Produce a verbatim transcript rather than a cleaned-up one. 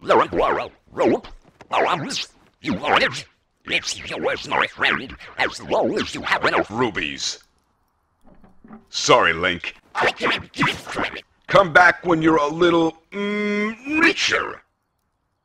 You want it? It's yours, my friend, as long as you have enough rubies. Sorry, Link. I can't give credit. Come back when you're a little, mm, richer.